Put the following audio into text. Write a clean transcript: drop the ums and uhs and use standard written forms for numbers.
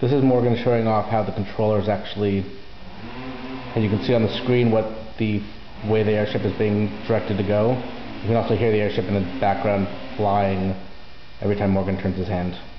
This is Morgan showing off how the controller is actually, and you can see on the screen what the way the airship is being directed to go. You can also hear the airship in the background flying every time Morgan turns his hand.